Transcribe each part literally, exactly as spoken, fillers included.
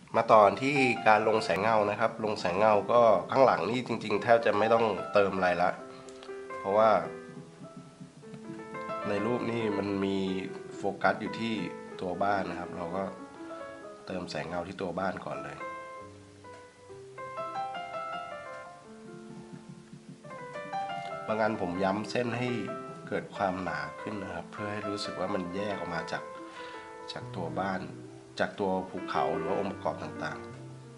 มาตอนที่การลงแสงเงานะครับลงแสงเงาก็ข้างหลังนี่จริงๆแทบจะไม่ต้องเติมอะไรละเพราะว่าในรูปนี่มันมีโฟกัสอยู่ที่ตัวบ้านนะครับเราก็เติมแสงเงาที่ตัวบ้านก่อนเลยบางอันผมย้ำเส้นให้เกิดความหนาขึ้นนะครับเพื่อให้รู้สึกว่ามันแยกออกมาจากจากตัวบ้านจากตัวภูเขาหรือว่าองค์ประกอบต่าง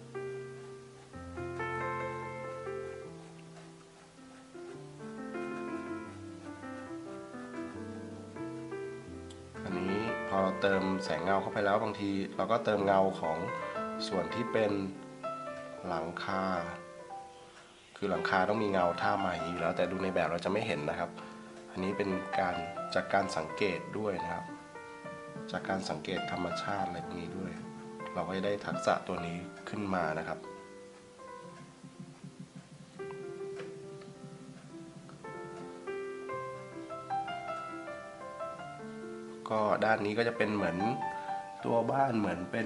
ๆอันนี้พอเราเติมแสงเงาเข้าไปแล้วบางทีเราก็เติมเงาของส่วนที่เป็นหลังคาคือหลังคาต้องมีเงาท่าไม้อยู่แล้วแต่ดูในแบบเราจะไม่เห็นนะครับอันนี้เป็นการจากการสังเกตด้วยนะครับจากการสังเกตธรรมชาติอะไรพวกนี้ด้วยเราก็จะได้ทักษะตัวนี้ขึ้นมานะครับก็ด้านนี้ก็จะเป็นเหมือนตัวบ้านเหมือนเป็น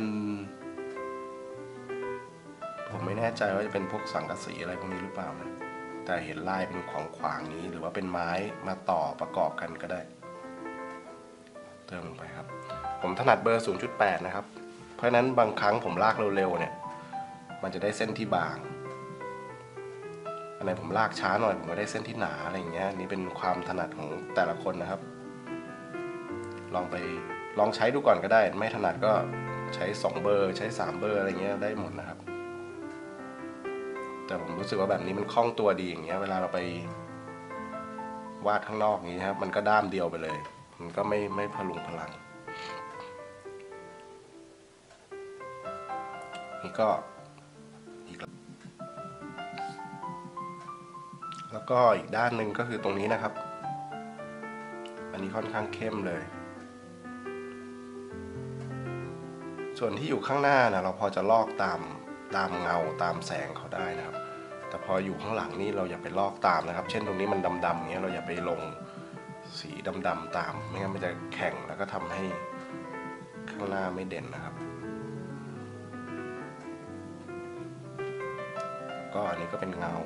ผมไม่แน่ใจว่าจะเป็นพวกสังกะสีอะไรพวกนี้หรือเปล่านะแต่เห็นลายเป็นของขวางนี้หรือว่าเป็นไม้มาต่อประกอบกันก็ได้เติมลงไปครับผมถนัดเบอร์ ศูนย์จุดแปด นะครับเพราะฉะนั้นบางครั้งผมลากเร็วๆเนี่ยมันจะได้เส้นที่บางอันไหนผมลากช้าหน่อยผมก็ได้เส้นที่หนาอะไรอย่างเงี้ยนี่เป็นความถนัดของแต่ละคนนะครับลองไปลองใช้ดูก่อนก็ได้ไม่ถนัดก็ใช้สองเบอร์ใช้สามเบอร์อะไรเงี้ยได้หมดนะครับแต่ผมรู้สึกว่าแบบนี้มันคล่องตัวดีอย่างเงี้ยเวลาเราไปวาดข้างนอกนี้ครับมันก็ด้ามเดียวไปเลยมันก็ไม่ไม่พลุงพลังนี่ก็อีกแล้วก็อีกด้านหนึ่งก็คือตรงนี้นะครับอันนี้ค่อนข้างเข้มเลยส่วนที่อยู่ข้างหน้านะเราพอจะลอกตามตามเงาตามแสงเขาได้นะครับแต่พออยู่ข้างหลังนี่เราอย่าไปลอกตามนะครับเช่นตรงนี้มันดำๆเงี้ยเราอย่าไปลงสีดำๆตามไม่งั้นมันจะแข็งแล้วก็ทำให้ข้างหน้าไม่เด่นนะครับก็อันนี้ก็เป็นเงา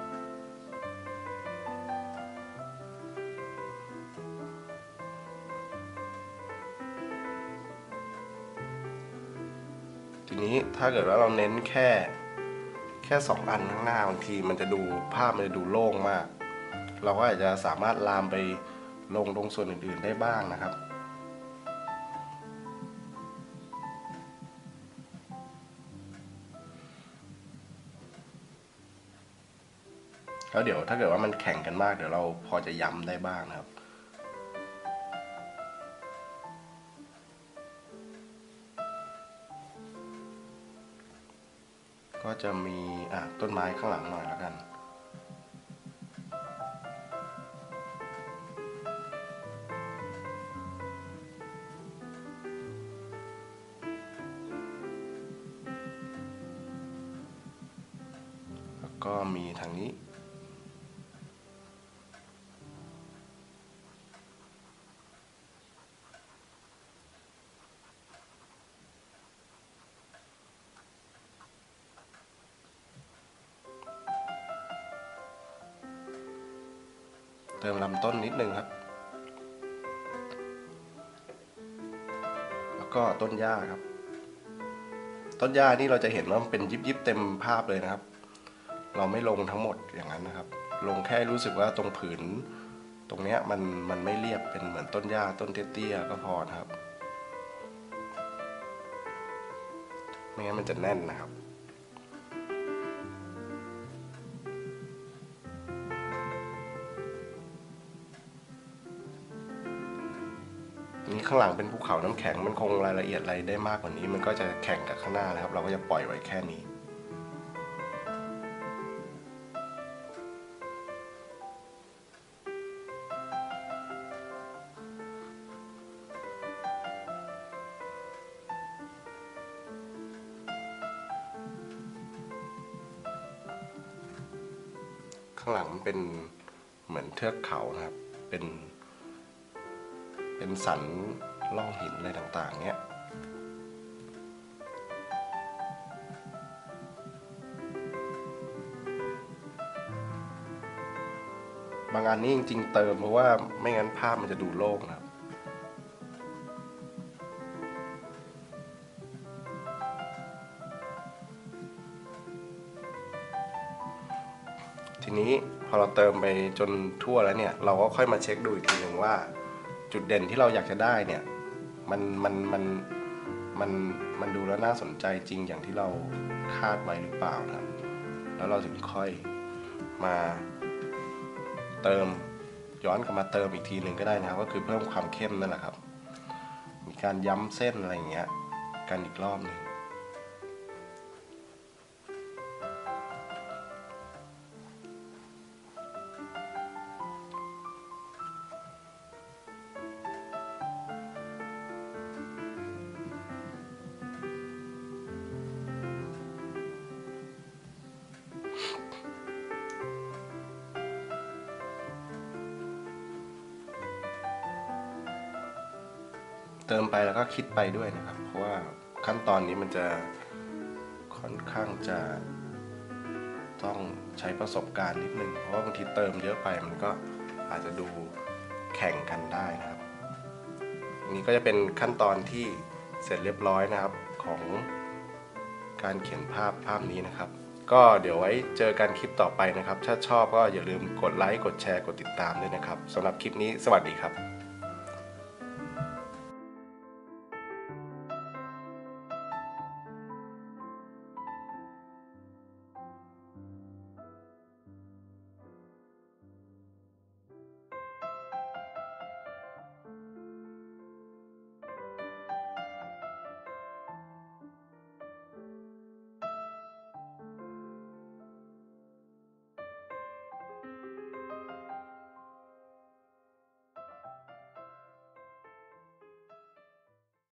ทีนี้ถ้าเกิดว่าเราเน้นแค่แค่สองอันข้างหน้าบางทีมันจะดูภาพมันจะดูโล่งมากเราก็อาจจะสามารถลามไปลงตรงส่วนอื่นๆได้บ้างนะครับแล้วเดี๋ยวถ้าเกิดว่ามันแข่งกันมากเดี๋ยวเราพอจะย้ำได้บ้างนะครับก็จะมีอ่ะต้นไม้ข้างหลังหน่อยแล้วกันแล้วก็มีทางนี้เติมลำต้นนิดนึงครับแล้วก็ต้นหญ้าครับต้นหญ้านี่เราจะเห็นว่ามันเป็นยิบๆเต็มภาพเลยนะครับเราไม่ลงทั้งหมดอย่างนั้นนะครับลงแค่รู้สึกว่าตรงผืนตรงเนี้ยมันมันไม่เรียบเป็นเหมือนต้นหญ้าต้นเตี้ยๆก็พอนะครับไม่งั้นมันจะแน่นนะครับนี้ข้างหลังเป็นภูเขาน้ำแข็งมันคงรายละเอียดอะไรได้มากกว่านี้มันก็จะแข่งกับข้างหน้านะครับเราก็จะปล่อยไว้แค่นี้ข้างหลังมันเป็นเหมือนเทือกเขานะครับเป็นเป็นสันล่องหินอะไรต่างๆเนี้ยบางอันนี้จริงๆเติมเพราะว่าไม่งั้นภาพมันจะดูโล่งนะครับทีนี้พอเราเติมไปจนทั่วแล้วเนี่ยเราก็ค่อยมาเช็คดูอีกทีหนึ่งว่าจุดเด่นที่เราอยากจะได้เนี่ยมันมันมันมันมันดูแล้วน่าสนใจจริงอย่างที่เราคาดไว้หรือเปล่านะครับแล้วเราถึงค่อยมาเติมย้อนกลับมาเติมอีกทีหนึ่งก็ได้นะครับก็คือเพิ่มความเข้มนั่นแหละครับมีการย้ำเส้นอะไรอย่างเงี้ยกันอีกรอบหนึ่งเติมไปแล้วก็คิดไปด้วยนะครับเพราะว่าขั้นตอนนี้มันจะค่อนข้างจะต้องใช้ประสบการณ์นิดนึงเพราะว่าบางทีเติมเยอะไปมันก็อาจจะดูแข่งกันได้นะครับนี้ก็จะเป็นขั้นตอนที่เสร็จเรียบร้อยนะครับของการเขียนภาพภาพนี้นะครับก็เดี๋ยวไว้เจอกันคลิปต่อไปนะครับถ้าชอบก็อย่าลืมกดไลค์กดแชร์กดติดตามด้วยนะครับสำหรับคลิปนี้สวัสดีครับ